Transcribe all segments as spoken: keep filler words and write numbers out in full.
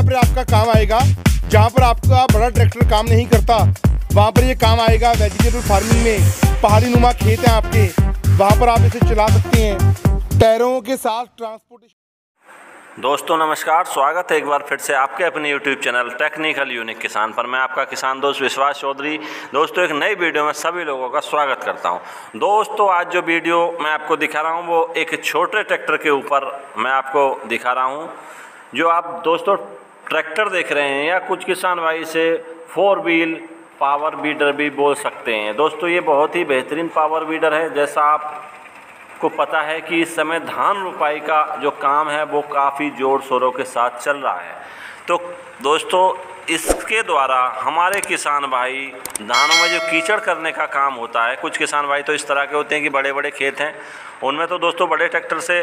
पर आपका काम आएगा। जहाँ पर आपका बड़ा ट्रैक्टर काम नहीं करता वहाँ पर ये काम आएगा। वेजिटेबल फार्मिंग में पहाड़ी नुमा खेत हैं आपके, वहाँ पर आप इसे चला सकते हैं टायरों के साथ ट्रांसपोर्टेशन। दोस्तों नमस्कार, स्वागत है एक बार फिर से आपके अपने यूट्यूब चैनल टेक्निकल यूनिक किसान पर। मैं आपका किसान दोस्त विश्वास चौधरी दोस्तों एक नई वीडियो में सभी लोगों का स्वागत करता हूं। दोस्तों आज जो वीडियो मैं आपको दिखा रहा हूं वो एक छोटे ट्रैक्टर के ऊपर मैं आपको दिखा रहा हूं। जो आप दोस्तों ट्रैक्टर देख रहे हैं या कुछ किसान भाई इसे फोर व्हील पावर वीडर भी बोल सकते हैं। दोस्तों ये बहुत ही बेहतरीन पावर वीडर है। जैसा आप को पता है कि इस समय धान रुपाई का जो काम है वो काफ़ी जोर शोरों के साथ चल रहा है। तो दोस्तों इसके द्वारा हमारे किसान भाई धानों में जो कीचड़ करने का काम होता है, कुछ किसान भाई तो इस तरह के होते हैं कि बड़े बड़े खेत हैं, उनमें तो दोस्तों बड़े ट्रैक्टर से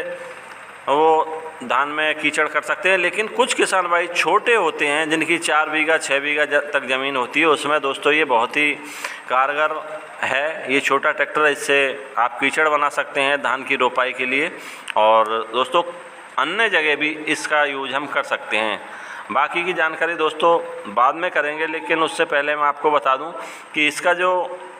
वो धान में कीचड़ कर सकते हैं। लेकिन कुछ किसान भाई छोटे होते हैं जिनकी चार बीघा छः बीघा तक ज़मीन होती है, उसमें दोस्तों ये बहुत ही कारगर है ये छोटा ट्रैक्टर। इससे आप कीचड़ बना सकते हैं धान की रोपाई के लिए, और दोस्तों अन्य जगह भी इसका यूज हम कर सकते हैं। बाकी की जानकारी दोस्तों बाद में करेंगे, लेकिन उससे पहले मैं आपको बता दूं कि इसका जो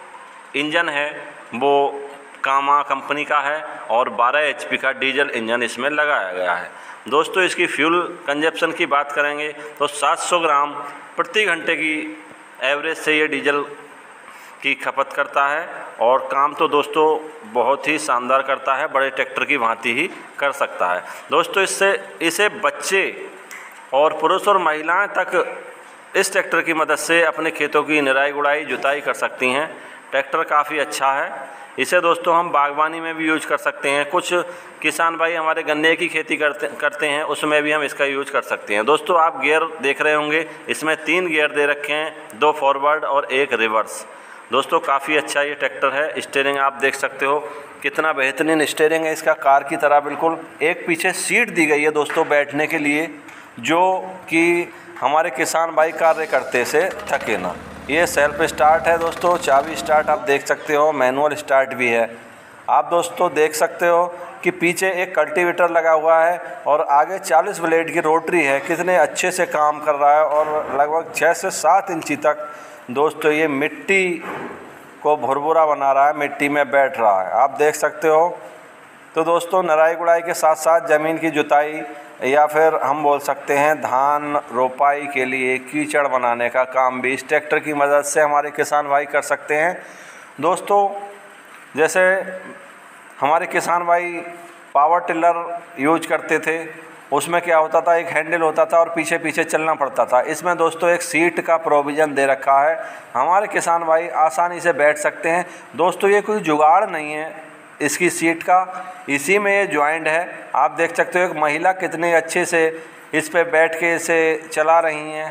इंजन है वो कामा कंपनी का है और बारह एच पी का डीजल इंजन इसमें लगाया गया है। दोस्तों इसकी फ्यूल कंजप्शन की बात करेंगे तो सात सौ ग्राम प्रति घंटे की एवरेज से ये डीजल की खपत करता है, और काम तो दोस्तों बहुत ही शानदार करता है, बड़े ट्रैक्टर की भांति ही कर सकता है। दोस्तों इससे इसे बच्चे और पुरुष और महिलाएं तक इस ट्रैक्टर की मदद से अपने खेतों की निराई गुड़ाई जुताई कर सकती हैं। ट्रैक्टर काफ़ी अच्छा है। इसे दोस्तों हम बागवानी में भी यूज कर सकते हैं। कुछ किसान भाई हमारे गन्ने की खेती करते करते हैं, उसमें भी हम इसका यूज कर सकते हैं। दोस्तों आप गियर देख रहे होंगे, इसमें तीन गियर दे रखे हैं, दो फॉरवर्ड और एक रिवर्स। दोस्तों काफ़ी अच्छा ये ट्रैक्टर है। स्टीयरिंग आप देख सकते हो कितना बेहतरीन स्टीयरिंग है इसका, कार की तरह बिल्कुल। एक पीछे सीट दी गई है दोस्तों बैठने के लिए, जो कि हमारे किसान भाई कार्य करते से थके ना। ये सेल्फ स्टार्ट है दोस्तों, चाबी स्टार्ट आप देख सकते हो, मैनुअल स्टार्ट भी है। आप दोस्तों देख सकते हो कि पीछे एक कल्टीवेटर लगा हुआ है और आगे चालीस ब्लेड की रोटरी है। कितने अच्छे से काम कर रहा है, और लगभग छः से सात इंची तक दोस्तों ये मिट्टी को भुरभुरा बना रहा है, मिट्टी में बैठ रहा है, आप देख सकते हो। तो दोस्तों नराई गुड़ाई के साथ साथ ज़मीन की जुताई या फिर हम बोल सकते हैं धान रोपाई के लिए कीचड़ बनाने का काम भी इस ट्रैक्टर की मदद से हमारे किसान भाई कर सकते हैं। दोस्तों जैसे हमारे किसान भाई पावर टिलर यूज करते थे, उसमें क्या होता था, एक हैंडल होता था और पीछे पीछे चलना पड़ता था। इसमें दोस्तों एक सीट का प्रोविज़न दे रखा है, हमारे किसान भाई आसानी से बैठ सकते हैं। दोस्तों ये कोई जुगाड़ नहीं है इसकी सीट का, इसी में ये जॉइंट है। आप देख सकते हो एक महिला कितने अच्छे से इस पे बैठ के इसे चला रही हैं।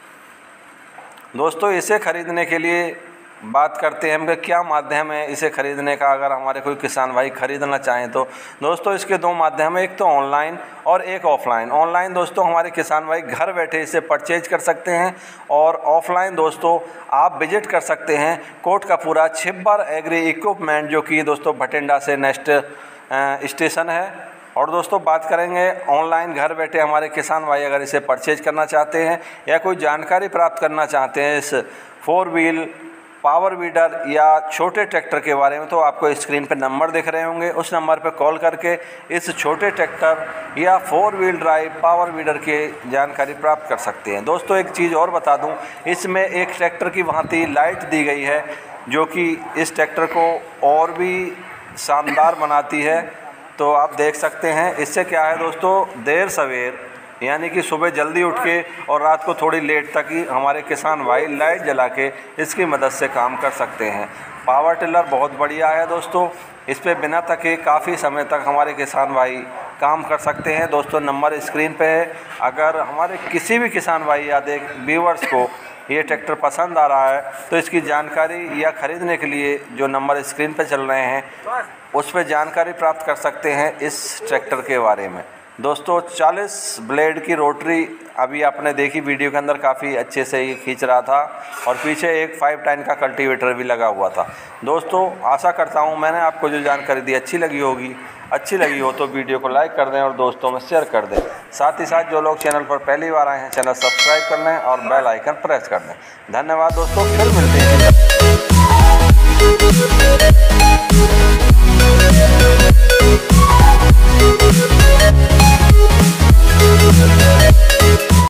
दोस्तों इसे ख़रीदने के लिए बात करते हैं हम कि क्या माध्यम है इसे ख़रीदने का, अगर हमारे कोई किसान भाई ख़रीदना चाहें तो। दोस्तों इसके दो माध्यम हैं, एक तो ऑनलाइन और एक ऑफ़लाइन। ऑनलाइन दोस्तों हमारे किसान भाई घर बैठे इसे परचेज कर सकते हैं, और ऑफ़लाइन दोस्तों आप विजिट कर सकते हैं कोटकपूरा छिब्बर एग्री इक्विपमेंट, जो कि दोस्तों भटिंडा से नेक्स्ट स्टेशन है। और दोस्तों बात करेंगे ऑनलाइन घर बैठे हमारे किसान भाई अगर इसे परचेज करना चाहते हैं या कोई जानकारी प्राप्त करना चाहते हैं इस फोर व्हील पावर वीडर या छोटे ट्रैक्टर के बारे में, तो आपको स्क्रीन पर नंबर दिख रहे होंगे, उस नंबर पर कॉल करके इस छोटे ट्रैक्टर या four wheel drive power weeder की जानकारी प्राप्त कर सकते हैं। दोस्तों एक चीज़ और बता दूं, इसमें एक ट्रैक्टर की भांति लाइट दी गई है जो कि इस ट्रैक्टर को और भी शानदार बनाती है। तो आप देख सकते हैं इससे क्या है दोस्तों, देर सवेर यानी कि सुबह जल्दी उठ के और रात को थोड़ी लेट तक ही हमारे किसान भाई लाइट जला के इसकी मदद से काम कर सकते हैं। पावर टिलर बहुत बढ़िया है दोस्तों, इस पे बिना थके काफ़ी समय तक हमारे किसान भाई काम कर सकते हैं। दोस्तों नंबर स्क्रीन पे है, अगर हमारे किसी भी किसान भाई या देख व्यूअर्स को ये ट्रैक्टर पसंद आ रहा है तो इसकी जानकारी या ख़रीदने के लिए जो नंबर स्क्रीन पे चल रहे हैं उस पर जानकारी प्राप्त कर सकते हैं इस ट्रैक्टर के बारे में। दोस्तों चालीस ब्लेड की रोटरी अभी आपने देखी वीडियो के अंदर, काफ़ी अच्छे से ये खींच रहा था और पीछे एक फाइव टेन का कल्टीवेटर भी लगा हुआ था। दोस्तों आशा करता हूँ मैंने आपको जो जानकारी दी अच्छी लगी होगी। अच्छी लगी हो तो वीडियो को लाइक कर दें और दोस्तों में शेयर कर दें। साथ ही साथ जो लोग चैनल पर पहली बार आए हैं चैनल सब्सक्राइब कर लें और बेल आइकन प्रेस कर दें। धन्यवाद दोस्तों, फिर मिलते हैं।